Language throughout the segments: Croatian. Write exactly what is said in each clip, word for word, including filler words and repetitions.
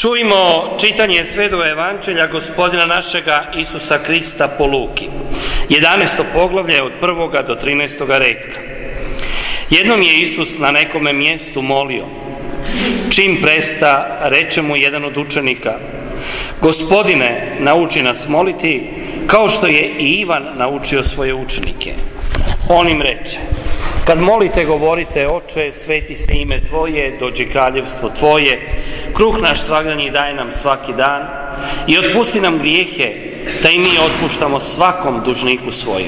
Čujmo čitanje Svetog Evanđelja Gospodina našega Isusa Krista po Luki. jedanaesto poglavlje od prvoga do trinaestoga redka. Jednom je Isus na nekome mjestu molio. Čim presta, reče mu jedan od učenika: Gospodine, nauči nas moliti, kao što je i Ivan naučio svoje učenike. On im reče: Kad molite, govorite: Oče, sveti se ime Tvoje, dođe kraljevstvo Tvoje, kruh naš svagdanji daj nam svaki dan i otpusti nam grijehe, da i mi otpuštamo svakom dužniku svojem.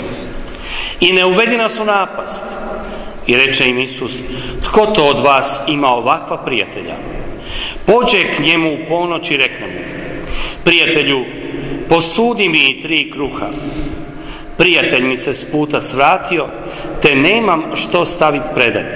I ne uvedi nas u napast. I reče im Isus: Tko to od vas ima ovakva prijatelja? Pođe k njemu u ponoć i rekne mu: Prijatelju, posudi mi tri kruha. Prijatelj mi se s puta svratio, te nemam što staviti predan.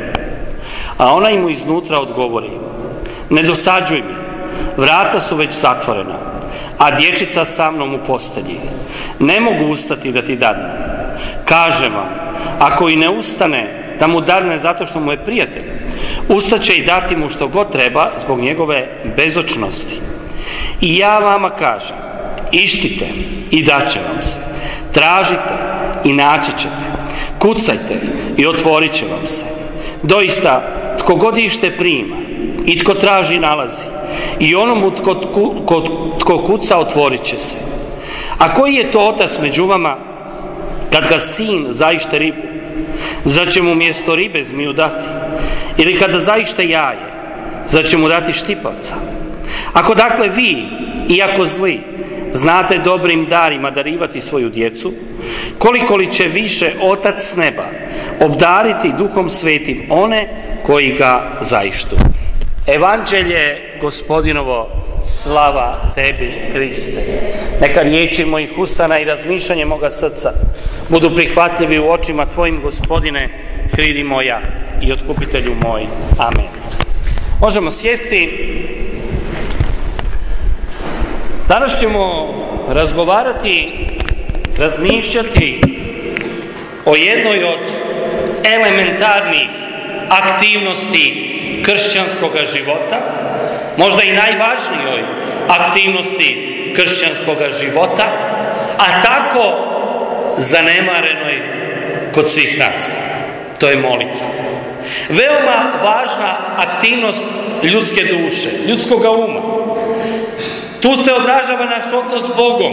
A onaj mu iznutra odgovori: Ne dosađuj mi, vrata su već zatvorena, a dječica sa mnom u postelji. Ne mogu ustati da ti dadnem. Kažem vam, ako i ne ustane da mu dadne zato što mu je prijatelj, ustaće i dati mu što god treba zbog njegove bezočnosti. I ja vama kažem, ištite i daće vam se, tražite i naći ćete, kucajte i otvorit će vam se. Doista, tko god ište prima i tko traži nalazi, i onomu tko, tko, tko kuca otvorit će se. A koji je to otac među vama, kad ga sin zaište ribu, zar će mu mjesto ribe zmiju dati? Ili kada zaište jaje, zar će mu dati štipavca? Ako dakle vi, iako zli, znate dobrim darima darivati svoju djecu, koliko li će više Otac s neba obdariti Duhom Svetim one koji ga zaištu. Evanđelje Gospodinovo, slava Tebi, Kriste. Neka riječi mojih usana i razmišljanje moga srca budu prihvatljivi u očima Tvojim, Gospodine, hridi moja i otkupitelju moj. Amen. Možemo sjesti. Danas ćemo razgovarati, razmišljati o jednoj od elementarnih aktivnosti kršćanskog života, možda i najvažnijoj aktivnosti kršćanskog života, a tako zanemarenoj kod svih nas. To je molitva. Veoma važna aktivnost ljudske duše, ljudskoga uma. Tu se odražava naš odnos s Bogom.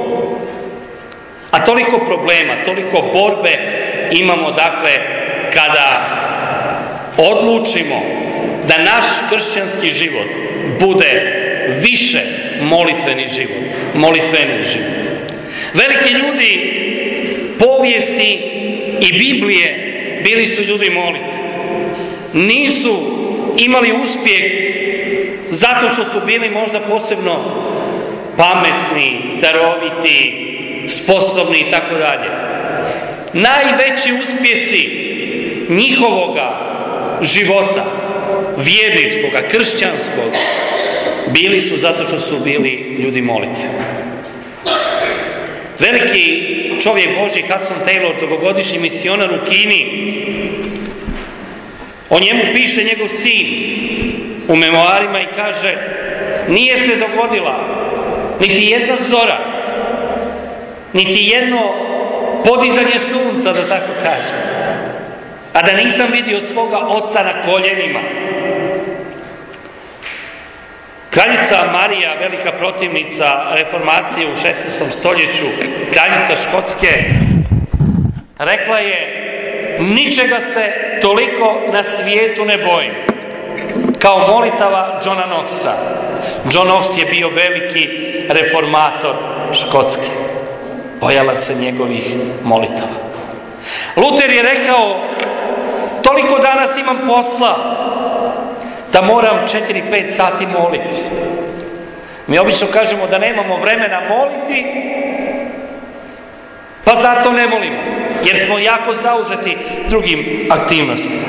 A toliko problema, toliko borbe imamo, dakle, kada odlučimo da naš kršćanski život bude više molitveni život, molitveni život. Veliki ljudi povijesti i Biblije bili su ljudi molitve. Nisu imali uspjeh zato što su bili možda posebno pametni, daroviti, sposobni i tako dalje. Najveći uspjesi njihovoga života, vjerničkoga, kršćanskog, bili su zato što su bili ljudi molitve. Veliki čovjek Božji Hudson Taylor, dugogodišnji misionar u Kini, o njemu piše njegov sin u memoarima i kaže: nije se dogodila niti jedna zora, niti jedno podizanje sunca, da tako kažem, a da nisam vidio svoga oca na koljenima. Kraljica Marija, velika protivnica reformacije u šesnaestom stoljeću, kraljica Škotske, rekla je: ničega se toliko na svijetu ne bojim kao molitava Johna Knoxa. John Knox je bio veliki reformator Škotske. Bojala se njegovih molitava. Luter je rekao: toliko danas imam posla da moram četiri pet sati moliti. Mi obično kažemo da nemamo vremena moliti, pa zato ne molimo, jer smo jako zauzeti drugim aktivnostima.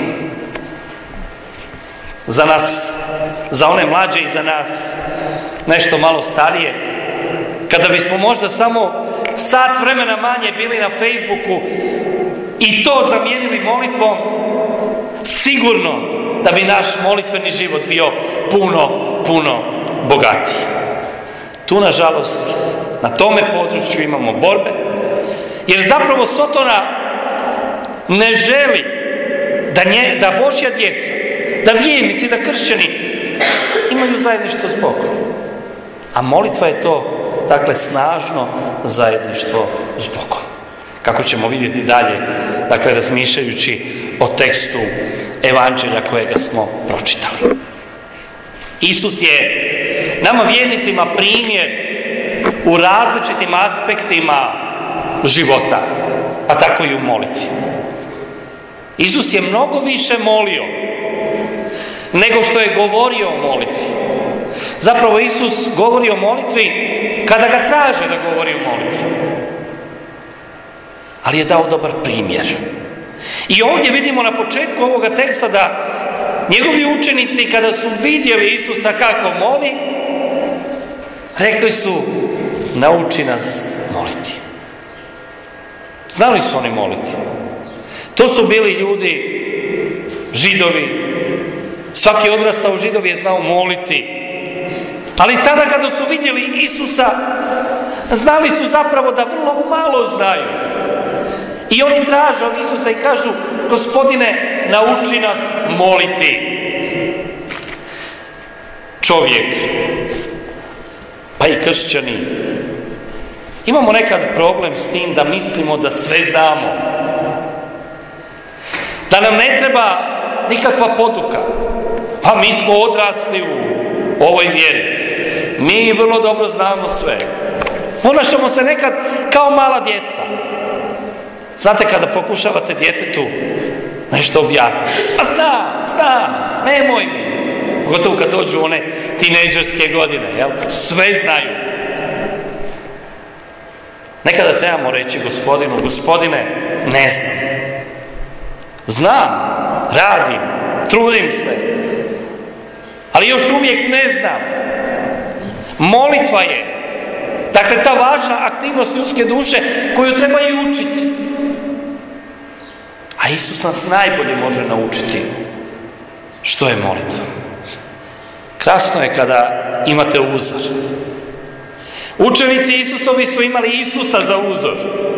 Za nas, za one mlađe i za nas nešto malo starije, kada bismo možda samo sat vremena manje bili na Facebooku i to zamijenili molitvom, sigurno da bi naš molitveni život bio puno, puno bogatiji. Tu, nažalost, na tome području imamo borbe, jer zapravo Sotona ne želi da, nje, da Božja djeca, da vjernici, da kršćani imaju zajedništvo s Bogom. A molitva je to, dakle, snažno zajedništvo s Bogom. Kako ćemo vidjeti dalje, dakle, razmišljajući o tekstu evanđelja kojega smo pročitali. Isus je nama vjernicima primjer u različitim aspektima života, pa tako i u molitvi. Isus je mnogo više molio nego što je govorio o molitvi. Zapravo Isus govori o molitvi kada ga traže da govori o molitvi. Ali je dao dobar primjer. I ovdje vidimo na početku ovoga teksta da njegovi učenici, kada su vidjeli Isusa kako moli, rekli su: nauči nas moliti. Znali su oni moliti. To su bili ljudi, Židovi. Svaki odrastao Židov je znao moliti. Ali sada kada su vidjeli Isusa, znali su zapravo da vrlo malo znaju. I oni traže od Isusa i kažu: Gospodine, nauči nas moliti. Čovjek, pa i kršćani, imamo nekad problem s tim da mislimo da sve znamo. Da nam ne treba nikakva poduka. Pa mi smo odrasli u ovoj vjeri. Mi vrlo dobro znamo sve. Ponašamo se nekad kao mala djeca. Znate, kada pokušavate djetetu nešto objasniti: a znam, znam, nemoj mi. Pogotovo kad dođu one tinejdžerske godine, jel? Sve znaju. Nekada trebamo reći Gospodinu: Gospodine, ne znam. Znam, radim, trudim se, ali još uvijek ne znam. Molitva je, dakle, ta važna aktivnost ljudske duše koju treba i učiti. A Isus nas najbolje može naučiti što je molitva. Krasno je kada imate uzor. Učenici Isusovi su imali Isusa za uzor.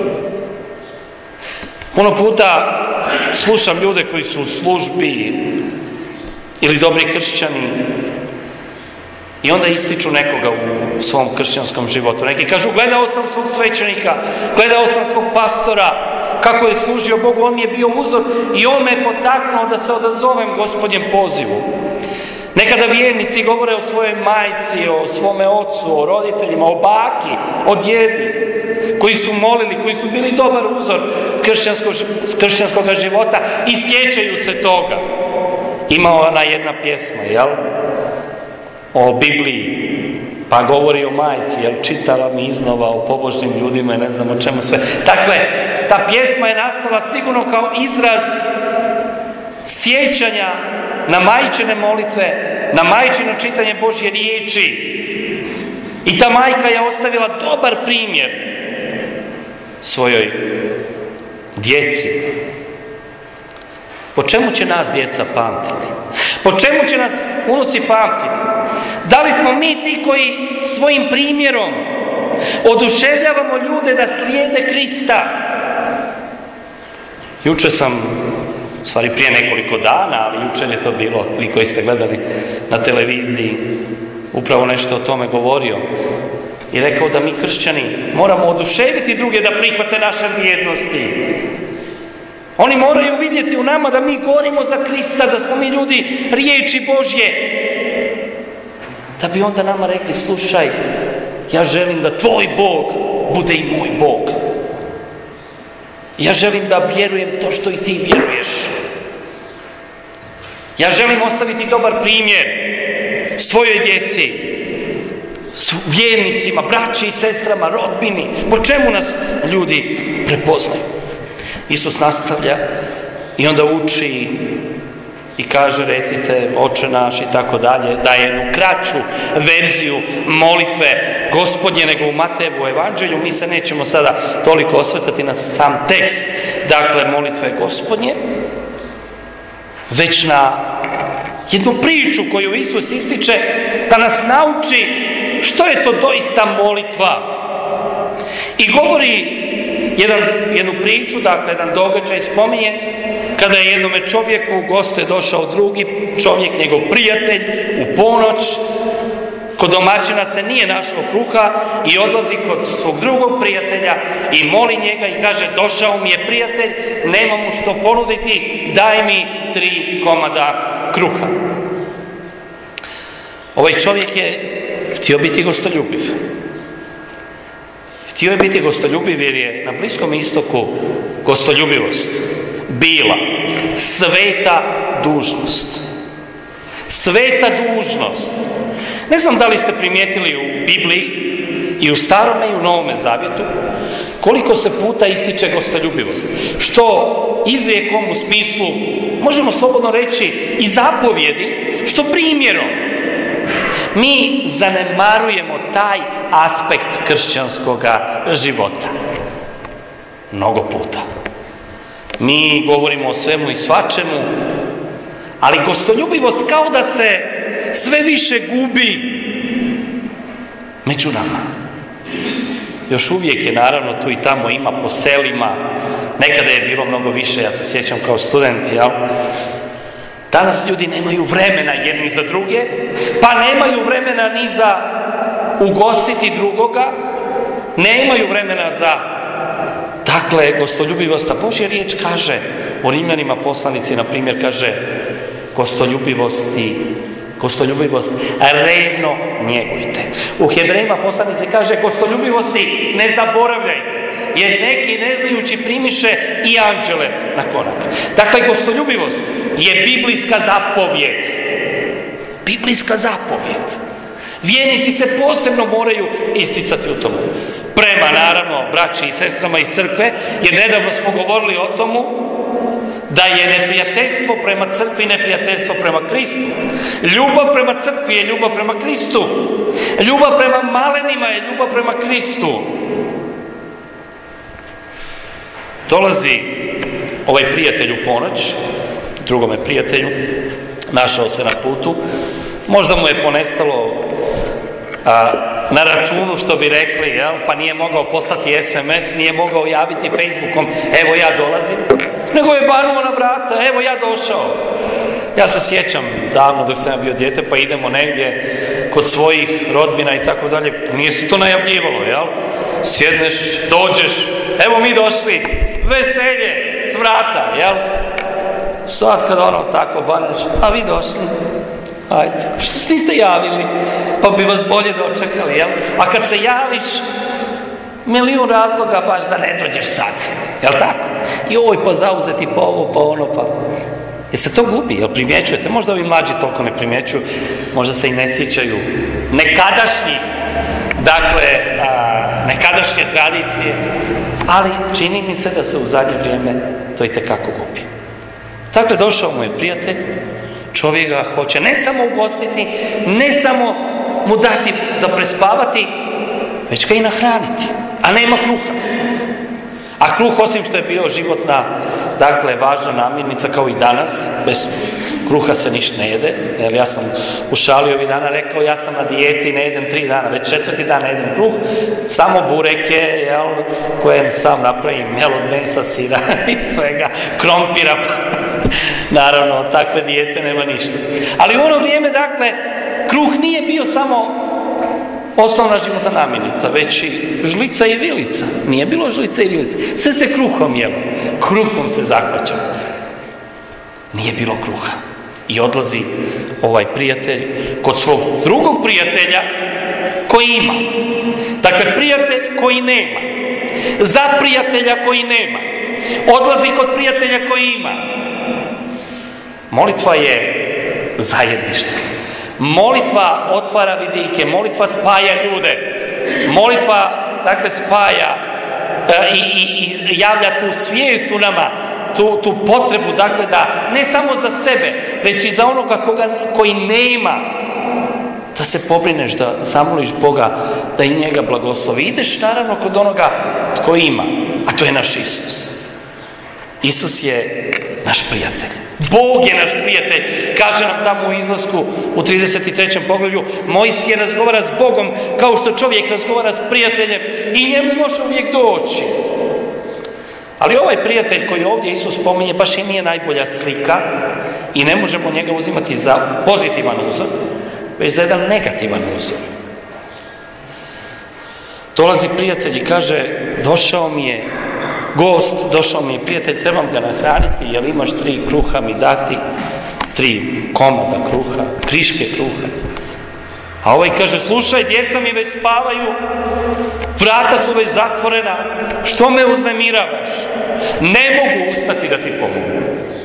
Puno puta slušam ljude koji su u službi ili dobri kršćani i onda ističu nekoga u svom kršćanskom životu. Neki kažu: gledao sam svog svećenika, gledao sam svog pastora, kako je služio Bogu, on mi je bio uzor i on me je potaknuo da se odazovem Gospodnjem pozivu. Nekada vjernici govore o svojoj majci, o svome ocu, o roditeljima, o baki, o djedi, koji su molili, koji su bili dobar uzor kršćanskog, kršćanskog života i sjećaju se toga. Ima ona jedna pjesma, jel? O Bibliji, pa govori o majci, jel? Čitala mi iznova o pobožnim ljudima i ne znam o čemu sve. Dakle, ta pjesma je nastala sigurno kao izraz sjećanja na majčine molitve, na majčino čitanje Božje riječi. I ta majka je ostavila dobar primjer svojoj djeci. Po čemu će nas djeca pamtiti? Po čemu će nas unuci pamtiti? Da li smo mi ti koji svojim primjerom oduševljavamo ljude da slijede Krista? Jučer sam, stvari prije nekoliko dana, ali jučer je to bilo, vi koji ste gledali na televiziji, upravo nešto o tome govorio i rekao da mi kršćani moramo oduševiti druge da prihvate naše vrijednosti. Oni moraju vidjeti u nama da mi govorimo za Krista, da smo mi ljudi riječi Božje, da bi onda nama rekli: slušaj, ja želim da tvoj Bog bude i moj Bog. Ja želim da vjerujem to što i ti vjeruješ. Ja želim ostaviti dobar primjer svojoj djeci, vjernicima, braći i sestrama, rodbini. Po čemu nas ljudi prepoznaju? Isus nastavlja i onda uči i kaže: recite Oče naš i tako dalje. Daje jednu kraću verziju molitve Gospodnje nego u Matejevu evanđelju. Mi se nećemo sada toliko osvrtati na sam tekst, dakle, molitve Gospodnje, već na jednu priču koju Isus ističe da nas nauči što je to doista molitva. I govori jedan, jednu priču, dakle jedan događaj spominje kada je jednome čovjeku u goste došao drugi čovjek, njegov prijatelj, u ponoć. Kod domaćina se nije našlo kruha i odlazi kod svog drugog prijatelja i moli njega i kaže: došao mi je prijatelj, nema mu što ponuditi, daj mi tri komada kruha. Ovaj čovjek je htio biti gostoljubiv. Htio je biti gostoljubiv jer je na Bliskom istoku gostoljubivost bila sveta dužnost. Sveta dužnost. Ne znam da li ste primijetili u Bibliji i u Starome i u Novome Zavjetu koliko se puta ističe gostoljubivost. Što izrijekom u smislu, možemo slobodno reći, i zapovjedi, što primjerom. Mi zanemarujemo taj aspekt kršćanskog života. Mnogo puta. Mi govorimo o svemu i svačemu, ali gostoljubivost kao da se sve više gubi među nama. Još uvijek je, naravno, tu i tamo ima po selima. Nekada je bilo mnogo više, ja se sjećam kao student, jel? Danas ljudi nemaju vremena jedni za druge, pa nemaju vremena ni za ugostiti drugoga, nemaju vremena za, dakle, gostoljubivost. A Božja riječ kaže, u Rimljanima poslanici, na primjer, kaže gostoljubivosti, gostoljubivost revno njegujte. U Hebrejima poslanici kaže gostoljubivosti ne zaboravljajte, jer neki ne znajući primiše i anđele na konak. Dakle, gostoljubivost je biblijska zapovjed. Biblijska zapovjed. Vjernici se posebno moraju isticati u tomu. Prema, naravno, braći i sestrama iz crkve, jer nedavno smo govorili o tomu da je neprijateljstvo prema crkvi neprijateljstvo prema Kristu. Ljubav prema crkvi je ljubav prema Kristu. Ljubav prema malenima je ljubav prema Kristu. Dolazi ovaj prijatelj u ponoć, drugome prijatelju, našao se na putu, možda mu je ponestalo a, na računu, što bi rekli, jel? Pa nije mogao poslati es em es, nije mogao javiti Facebookom, evo ja dolazim, nego je banuo na vrata, evo ja došao. Ja se sjećam davno dok sam ja bio dijete, pa idemo negdje kod svojih rodbina i tako dalje, nije se to najavljivalo, jel? Sjedneš, dođeš, evo mi došli, veselje s vrata, jel? Sad kad ono tako baneš, a vi došli, ajde, što se niste javili, pa bi vas bolje dočekali, jel? A kad se javiš, milijun razloga baš da ne dođeš sad, jel tako? Joj, pa zauzeti, pa ovo, pa ono, pa... Jer se to gubi, jel primjećujete? Možda ovi mlađi toliko ne primjećuju, možda se i ne sjećaju nekadašnjih, dakle, a, nekadašnje tradicije, ali čini mi se da se u zadnje vrijeme to i tekako gubi. Dakle, došao mu je prijatelj, čovjek ga hoće ne samo ugostiti, ne samo mu dati za prespavati, već ga i nahraniti, a nema kruha. A kruh, osim što je bio životna, dakle, važna namirnica kao i danas, bez kruha se ništa ne jede, jer ja sam u šali ovih dana rekao, ja sam na dijeti, ne jedem tri dana, već četvrti dan ne jedem kruh, samo bureke, jel, koje sam napravim, jel, od mesa, sira i svega, krompira, naravno, od takve dijete nema ništa. Ali u ono vrijeme, dakle, kruh nije bio samo osnovna životna namirnica, već i žlica i vilica. Nije bilo žlica i vilica. Sve se kruhom jelo. Kruhom se zahvaćalo. Nije bilo kruha. I odlazi ovaj prijatelj kod svog drugog prijatelja koji ima. Dakle, prijatelj koji nema. Za prijatelja koji nema. Odlazi kod prijatelja koji ima. Molitva je zajedništvo. Molitva otvara vidike, molitva spaja ljude, molitva, dakle, spaja e, i, i, i javlja tu svijest u nama, tu, tu potrebu, dakle, da ne samo za sebe, već i za onoga koga, koji nema, da se pobrineš, da zamoliš Boga, da i njega blagoslovi. Ideš, naravno, kod onoga tko ima, a to je naš Isus. Isus je naš prijatelj. Bog je naš prijatelj. Kaže nam tamo u izlasku u trideset trećem poglavlju, Mojsije razgovara s Bogom kao što čovjek razgovara s prijateljem i njemu može uvijek doći. Ali ovaj prijatelj koji ovdje Isus spominje baš i nije najbolja slika i ne možemo njega uzimati za pozitivan uzor, već za jedan negativan uzor. Dolazi prijatelj i kaže, došao mi je gost, došao mi je prijatelj, trebam ga nahraniti, jel imaš tri kruha mi dati, tri komada kruha, kriške kruha. A ovaj kaže, slušaj, djeca mi već spavaju, vrata su već zatvorena, što me uznemiravaš? Ne mogu ustati da ti pomognem.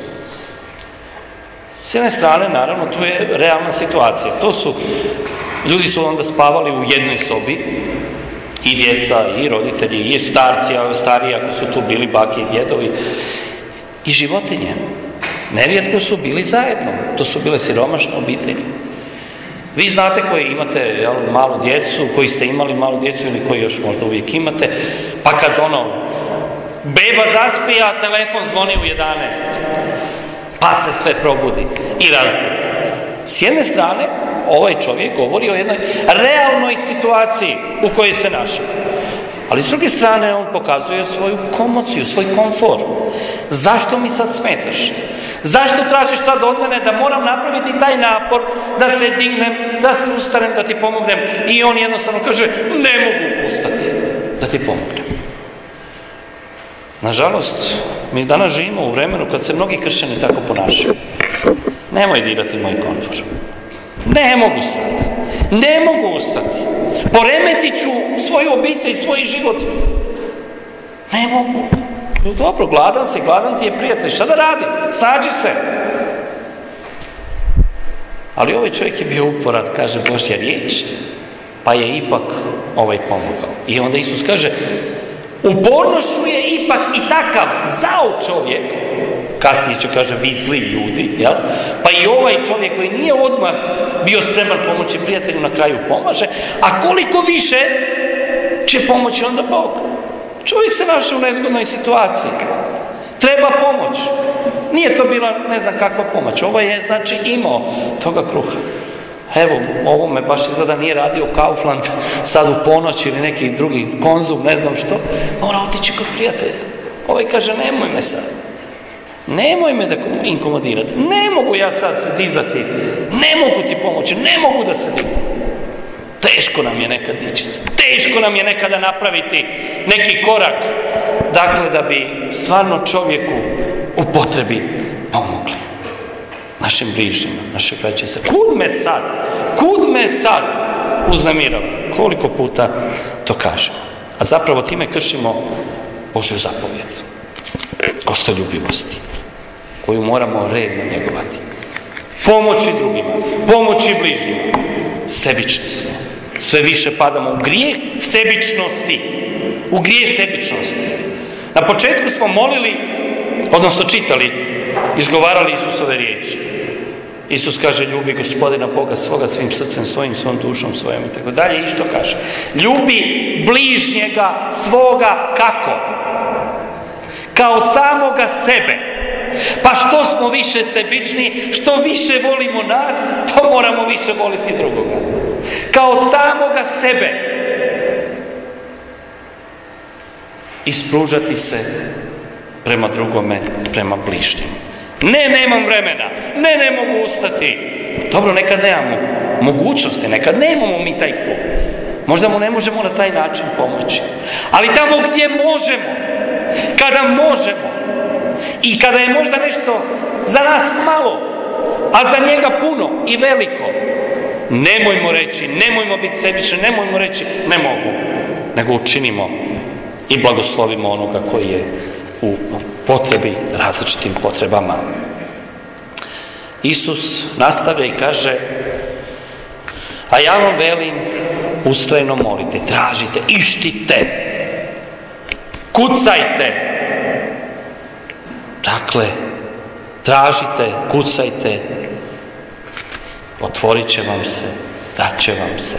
S jedne strane, naravno, tu je realna situacija. To su, ljudi su onda spavali u jednoj sobi, i djeca, i roditelji, i starci, a stariji ako su tu bili bake i djedovi, i životinje. Nerijetko su bili zajedno. To su bile siromašne obitelji. Vi znate koji imate jel, malu djecu, koji ste imali malu djecu ili koji još možda uvijek imate, pa kad ono, beba zaspija, telefon zvoni u jedanaest, pa se sve probudi i razbudi. S jedne strane, ovaj čovjek govori o jednoj realnoj situaciji u kojoj se našao. Ali s druge strane, on pokazuje svoju komociju, svoj komfor. Zašto mi sad smetaš? Zašto tražiš sad od mene da moram napraviti taj napor, da se dignem, da se ustanem, da ti pomognem? I on jednostavno kaže, ne mogu ustati da ti pomognem. Nažalost, mi danas živimo u vremenu kad se mnogi kršćani tako ponašaju. Nemoj dirati moj komfor. Ne mogu sad. Ne mogu ustati. Poremetit ću svoju obitelj, svoj život. Ne mogu. Dobro, gladan si, gladan ti je prijatelj. Šta da radim? Snađi se. Ali ovaj čovjek je bio uporan, kaže Božja riječ, pa je ipak ovaj pomogao. I onda Isus kaže, upornošću je ipak i takav zao čovjek, kasnije će kaže vi zli ljudi, jel? Pa i ovaj čovjek koji nije odmah bio spreman pomoći prijatelju, na kraju pomaže, a koliko više će pomoći onda Bog. Čovjek se našao u nezgodnoj situaciji. Treba pomoć. Nije to bila ne znam kakva pomoć. Ovo je znači imao toga kruha. Evo, ovo me baš izgleda nije radio Kaufland sad u ponoć ili neki drugi Konzum, ne znam što. Mora otići kod prijatelja. Ovaj kaže, nemoj me sad. Nemoj me da inkomodirati. Ne mogu ja sad se dizati. Ne mogu ti pomoći. Ne mogu da se dignu. Teško nam je nekad dići se. Teško nam je nekada napraviti neki korak. Dakle, da bi stvarno čovjeku u potrebi pomogli. Našim bližnjima, naše braće se. Kud me sad? Kud me sad uznemirava? Koliko puta to kažemo. A zapravo time kršimo Božju zapovjed. Gostoljubivosti. Koju moramo redno njegovati. Pomoći drugima. Pomoći bližnjima. Sebični smo. Sve više padamo u grijeh sebičnosti. U grijeh sebičnosti. Na početku smo molili, odnosno čitali, izgovarali Isusove riječi. Isus kaže, ljubi Gospodina Boga svoga svim srcem, svojim, svom dušom, svojom i tako dalje. I što kaže? Ljubi bližnjega svoga kako? Kao samoga sebe. Pa što smo više sebični, što više volimo nas, to moramo više voliti drugoga. Kao samoga sebe. Ispružati se prema drugome, prema bližnjem. Ne, nemam vremena. Ne, ne mogu ustati. Dobro, nekad nemamo mogućnosti, nekad nemamo mi taj klub. Možda mu ne možemo na taj način pomoći. Ali tamo gdje možemo, kada možemo i kada je možda nešto za nas malo, a za njega puno i veliko, nemojmo reći, nemojmo biti sebični, nemojmo reći ne mogu, nego učinimo i blagoslovimo onoga koji je u potrebi, različitim potrebama. Isus nastavlja i kaže, a ja vam velim, ustrajno molite, tražite, ištite, kucajte. Dakle, tražite, kucajte, otvorit će vam se, dat će vam se.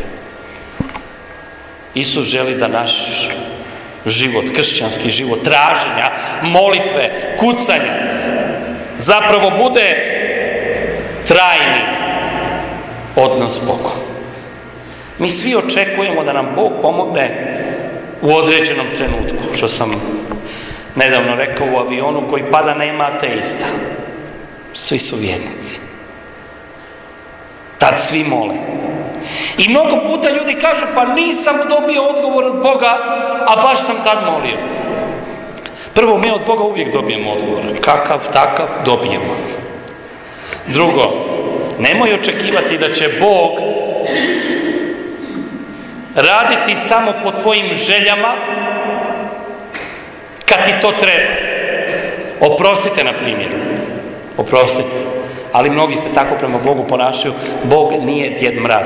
Isus želi da naš život, kršćanski život, traženja, molitve, kucanja, zapravo bude trajni odnos s Bogom. Mi svi očekujemo da nam Bog pomogne u određenom trenutku, što sam nedavno rekao u avionu koji pada, nema ateista. Svi su vjernici. Tad svi mole. I mnogo puta ljudi kažu, pa nisam dobio odgovor od Boga, a baš sam tad molio. Prvo, mi od Boga uvijek dobijemo odgovor. Kakav, takav, dobijemo. Drugo, nemoj očekivati da će Bog raditi samo po tvojim željama kad ti to treba. Oprostite na primjeru. Oprostite. Ali mnogi se tako prema Bogu ponašaju. Bog nije Djed Mraz.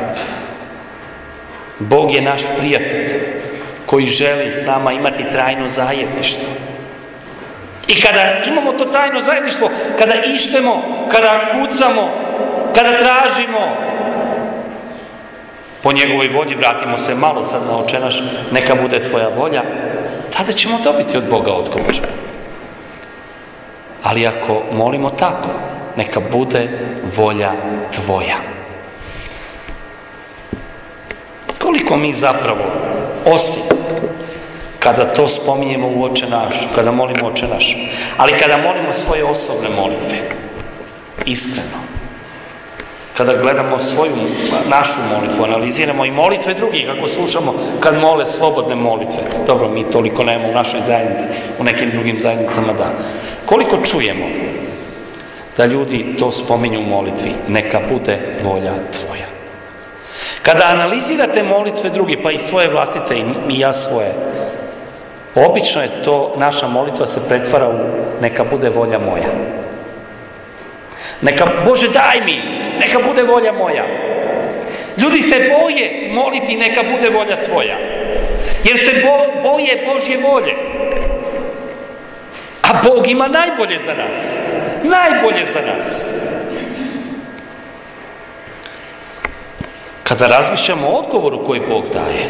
Bog je naš prijatelj koji želi s nama imati trajno zajedništvo. I kada imamo to trajno zajedništvo, kada ištemo, kada kucamo, kada tražimo po njegovoj volji, vratimo se malo sad na Oče naš, neka bude tvoja volja, tada ćemo dobiti od Boga odgovor. Ali ako molimo tako, neka bude volja tvoja. Koliko mi zapravo, osim kada to spominjemo u Oče naš, kada molimo Oče naš, ali kada molimo svoje osobne molitve, iskreno, kada gledamo svoju, našu molitvu, analiziramo i molitve drugih, ako slušamo kad mole slobodne molitve, dobro, mi toliko nemamo u našoj zajednici, u nekim drugim zajednicama da. Koliko čujemo da ljudi to spominju u molitvi, neka bude volja tvoja. Kada analizirate molitve drugi, pa i svoje vlastite i ja svoje, obično je to, naša molitva se pretvara u neka bude volja moja. Neka, Bože daj mi, neka bude volja moja. Ljudi se boje moliti neka bude volja tvoja. Jer se bo, boje Božje volje. A Bog ima najbolje za nas. Najbolje za nas. Kada razmišljamo o odgovoru koji Bog daje,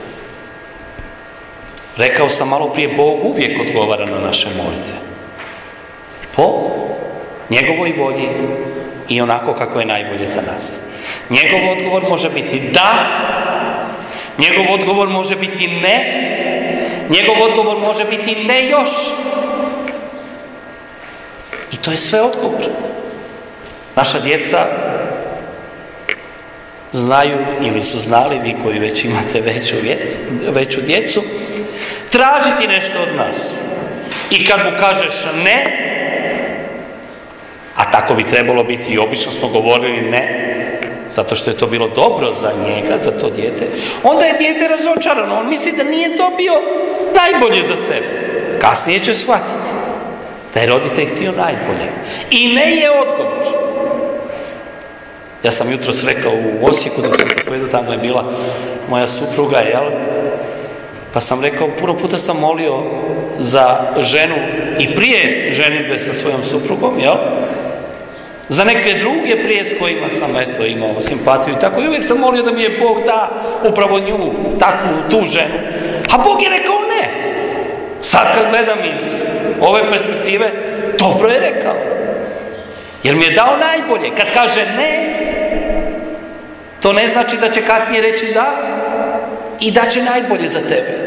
rekao sam malo prije, Bog uvijek odgovara na naše molitve. Po njegovoj volji i onako kako je najbolje za nas. Njegov odgovor može biti da, njegov odgovor može biti ne, njegov odgovor može biti ne još. I to je sve odgovor. Naša djeca znaju ili su znali, vi koji već imate veću, vjecu, veću djecu, tražiti nešto od nas. I kad mu kažeš ne, a tako bi trebalo biti i obično smo govorili ne, zato što je to bilo dobro za njega, za to dijete, onda je dijete razočarano. On misli da nije dobio najbolje za sebe. Kasnije će shvatiti da je roditelj htio najbolje. I ne je odgovor. Ja sam jutros rekao u Osijeku, dok sam povedao, tamo je bila moja supruga, jel? Pa sam rekao, puno puta sam molio za ženu i prije ženitbe sa svojom suprugom, jel? Za neke druge prije s kojima sam eto imao simpatiju i tako. I uvijek sam molio da mi je Bog da upravo nju, takvu, tu ženu. A Bog je rekao ne. Sad kad gledam iz ove perspektive, dobro je rekao. Jer mi je dao najbolje. Kad kaže ne, to ne znači da će kasnije reći da i da će najbolje za tebe.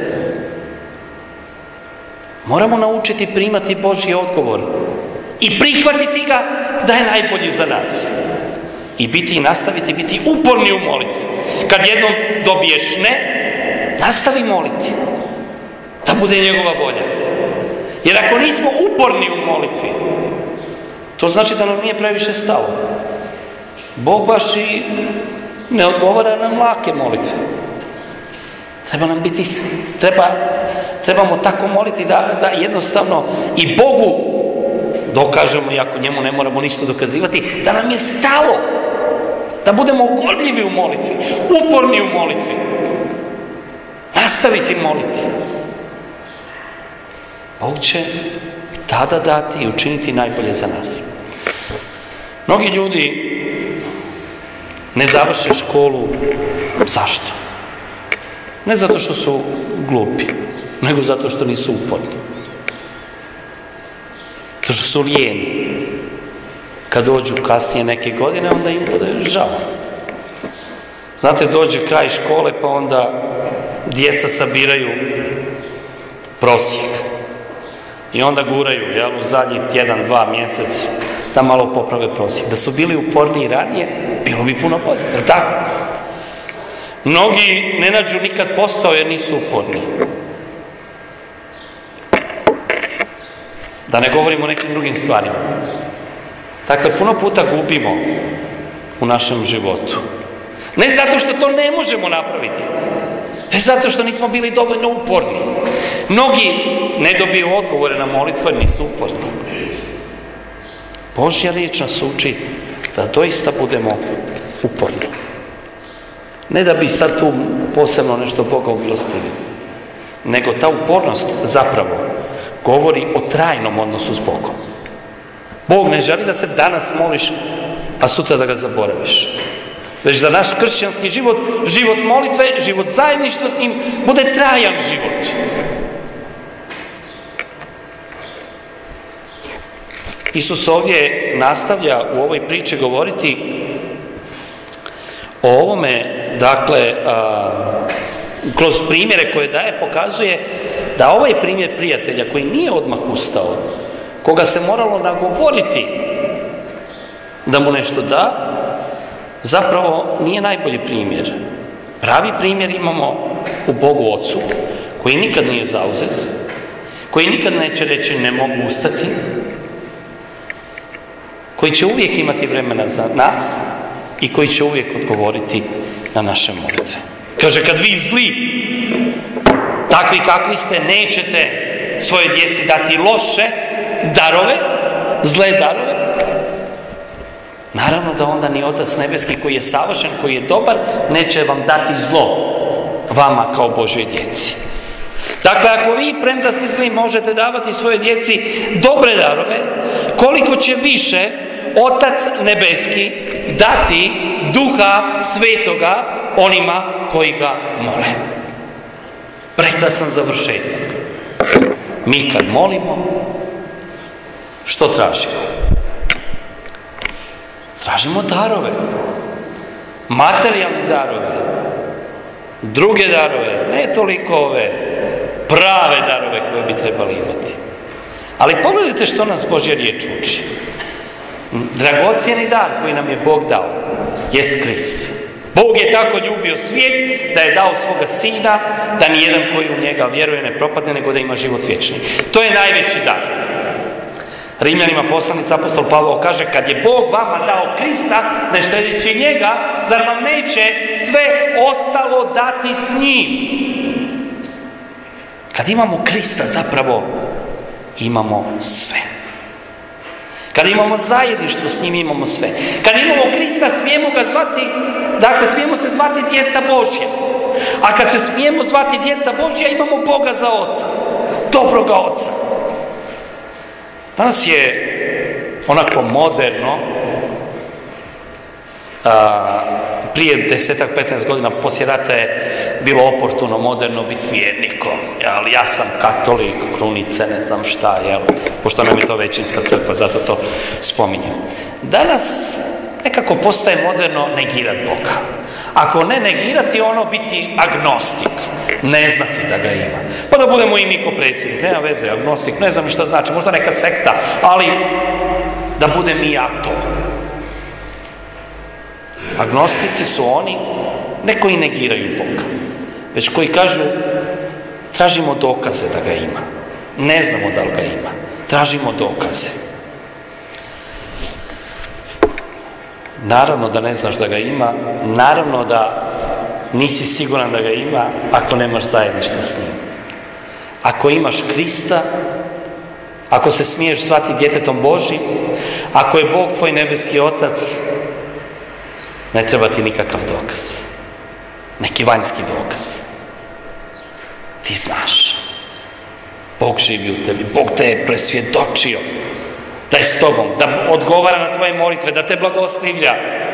Moramo naučiti primati Božji odgovor i prihvatiti ga da je najbolji za nas. I biti i nastaviti biti uporni u molitvi. Kad jednom dobiješ ne, nastavi moliti. Da bude njegova volja. Jer ako nismo uporni u molitvi, to znači da nam nije previše stalo. Bog baš i ne odgovara nam lake molitve. Treba nam biti, treba, trebamo tako moliti da, da jednostavno i Bogu dokažemo, iako njemu ne moramo ništa dokazivati, da nam je stalo. Da budemo gorljivi u molitvi, uporni u molitvi. Nastaviti moliti. Bog će tada dati i učiniti najbolje za nas. Mnogi ljudi ne završe školu. Zašto? Ne zato što su glupi, nego zato što nisu uporni. Zato što su lijeni. Kad dođu kasnije neke godine, onda im bude žao. Znate, dođe kraj škole, pa onda djeca sabiraju prosjek. I onda guraju, jel, u zadnji tjedan, dva mjesec, da malo poprave prosjek. Da su bili uporniji ranije, bilo bi puno bolje, jel tako? Mnogi ne nađu nikad posao jer nisu uporni. Da ne govorimo o nekim drugim stvarima. Dakle, puno puta gubimo u našem životu. Ne zato što to ne možemo napraviti, već zato što nismo bili dovoljno uporni. Mnogi ne dobiju odgovore na molitvu jer nisu uporni. Božja riječ nas uči da doista budemo uporni. Ne da bi sad tu posebno nešto Boga umilostivio, nego ta upornost zapravo govori o trajnom odnosu s Bogom. Bog ne želi da se danas moliš, a sutra da ga zaboraviš. Već da naš kršćanski život, život molitve, život zajedništva s njim, bude trajan život. Isus ovdje nastavlja u ovoj priči govoriti o ovome, dakle, a, kroz primjere koje daje, pokazuje da ovaj primjer prijatelja koji nije odmah ustao, koga se moralo nagovoriti da mu nešto da, zapravo nije najbolji primjer. Pravi primjer imamo u Bogu Ocu, koji nikad nije zauzet, koji nikad neće reći ne mogu ustati, koji će uvijek imati vremena za nas i koji će uvijek odgovoriti na naše molitve. Kaže, kad vi zli, takvi kakvi ste, nećete svoje djeci dati loše darove, zle darove, naravno da onda ni Otac nebeski koji je savršen, koji je dobar, neće vam dati zlo vama kao Božoj djeci. Dakle, ako vi, premda ste zli, možete davati svoje djeci dobre darove, koliko će više Otac nebeski dati Duha Svetoga onima koji ga mole. Prekrasan završetak. Mi kad molimo, što tražimo? Tražimo darove. Materijalne darove. Druge darove, ne toliko ove prave darove koje bi trebali imati. Ali pogledajte što nas Božja riječ uči. Dragocjeni dar koji nam je Bog dao jest Krist. Bog je tako ljubio svijet da je dao svoga sina, da nijedan koji u njega vjeruje ne propadne, nego da ima život vječni. To je najveći dar. Rimljanima poslanica apostol Pavao kaže, kad je Bog vama dao Krista, ne štedeći njega, zar vam neće sve ostalo dati s njim? Kad imamo Krista, zapravo imamo sve. Kad imamo zajedništvo s njim, imamo sve. Kad imamo Krista, smijemo ga zvati, dakle, smijemo se zvati djeca Božja. A kad se smijemo zvati djeca Božja, imamo Boga za oca. Dobroga oca. Danas je onako moderno, a, prije desetak, petnaest godina poslije rata je bilo oportuno, moderno biti vjernikom. Jel, ja sam katolik, krunice, ne znam šta, jel, pošto nam je to većinska crkva, zato to spominjem. Danas nekako postaje moderno negirati Boga. Ako ne negirati, ono biti agnostik. Ne znati da ga ima. Pa da budemo i mi ko predsjednik. Nema veze, agnostik, ne znam ni šta znači. Možda neka sekta, ali da budem i ja to. Agnostici su oni, ne koji negiraju Boga, već koji kažu tražimo dokaze da ga ima. Ne znamo da li ga ima. Tražimo dokaze. Naravno da ne znaš da ga ima, naravno da nisi siguran da ga ima ako nemaš zajedništva s njim. Ako imaš Krista, ako se smiješ zvati djetetom Božjim, ako je Bog tvoj nebeski Otac, ne treba ti nikakav dokaz. Neki vanjski dokaz. Ti znaš. Bog živi u tebi. Bog te je presvjedočio da je s tobom, da odgovara na tvoje molitve, da te blagoslivlja.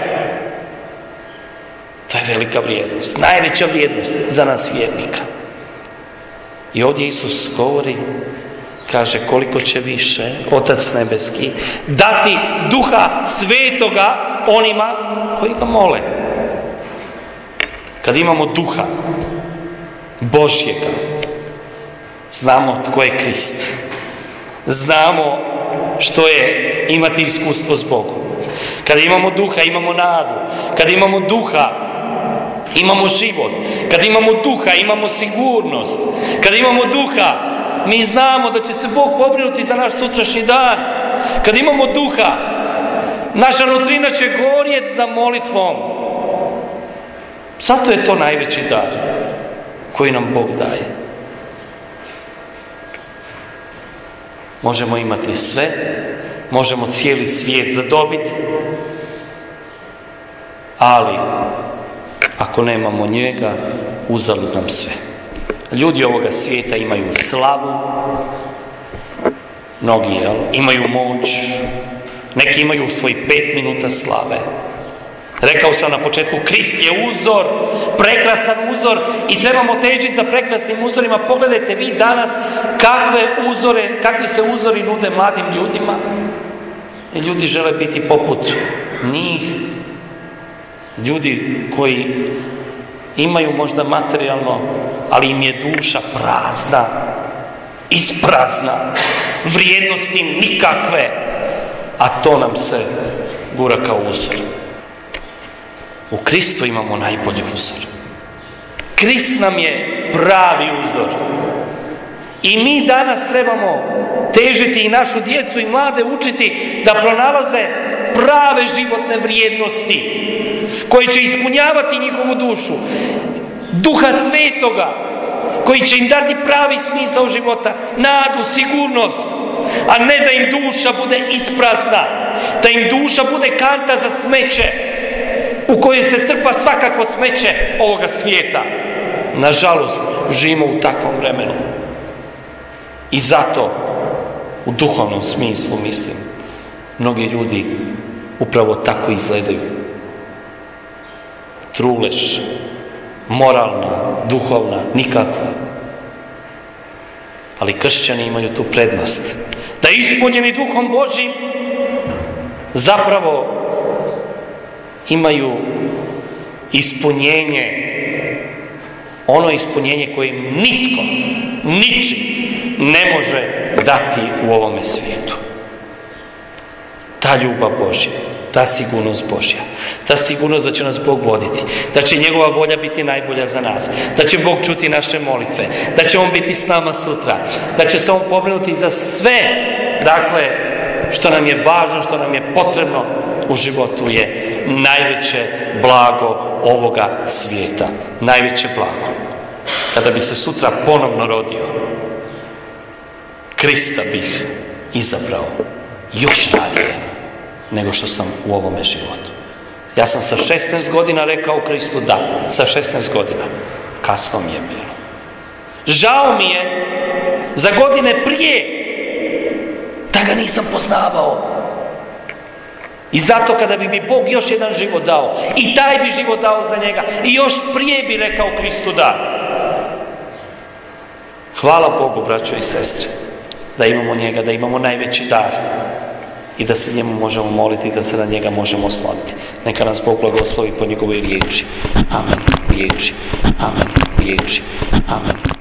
To je velika vrijednost. Najveća vrijednost za nas vjernika. I ovdje Isus govori, kaže koliko će više Otac nebeski dati Duha Svetoga onima koji ga mole. Kad imamo Duha Božjega, znamo tko je Krist. Znamo što je imati iskustvo s Bogom. Kada imamo Duha, imamo nadu. Kada imamo Duha, imamo život. Kada imamo Duha, imamo sigurnost. Kada imamo Duha, mi znamo da će se Bog pobrinuti za naš sutrašnji dan. Kada imamo Duha, naša nutrina će gorjeti za molitvom. Zato je to najveći dar koji nam Bog daje. Možemo imati sve, možemo cijeli svijet zadobiti, ali ako nemamo njega, uzalud nam sve. Ljudi ovoga svijeta imaju slavu, mnogi jel, imaju moć, neki imaju svoj pet minuta slave. Rekao sam na početku, Krist je uzor, prekrasan uzor i trebamo težiti za prekrasnim uzorima. Pogledajte vi danas kakve uzore, kakvi se uzori nude mladim ljudima. I ljudi žele biti poput njih. Ljudi koji imaju možda materijalno, ali im je duša prazna, isprazna, vrijednosti nikakve, a to nam se gura kao uzor. U Kristu imamo najbolji uzor. Krist nam je pravi uzor. I mi danas trebamo težiti i našu djecu i mlade učiti da pronalaze prave životne vrijednosti koji će ispunjavati njihovu dušu. Duha Svetoga koji će im dati pravi smisao života, nadu, sigurnost, a ne da im duša bude isprazna, da im duša bude kanta za smeće u kojoj se trpa svakako smeće ovoga svijeta. Nažalost, živimo u takvom vremenu. I zato, u duhovnom smislu, mislim, mnogi ljudi upravo tako izgledaju. Truleš, moralna, duhovna, nikakva. Ali kršćani imaju tu prednost. Da ispunjeni Duhom Božjim zapravo imaju ispunjenje, ono ispunjenje koje im nitko, ničim ne može dati u ovome svijetu. Ta ljubav Božja, ta sigurnost Božja, ta sigurnost da će nas Bog voditi, da će njegova volja biti najbolja za nas, da će Bog čuti naše molitve, da će On biti s nama sutra, da će se On pobrinuti za sve, dakle, što nam je važno, što nam je potrebno u životu je najveće blago ovoga svijeta. Najveće blago. Kada bi se sutra ponovno rodio, Krista bih izabrao još radije nego što sam u ovome životu. Ja sam sa šesnaest godina rekao Kristu da. Sa šesnaest godina. Kasno mi je bilo. Žao mi je za godine prije da ga nisam poznavao. I zato kada bi mi Bog još jedan život dao, i taj bi život dao za njega, i još prije bi rekao Kristu da. Hvala Bogu, braćo i sestre, da imamo njega, da imamo najveći dar i da se njemu možemo moliti, da se na njega možemo osloniti. Neka nas Bog blagoslovi po njegovoj riječi. Amen. Riječi. Amen. Riječi. Amen.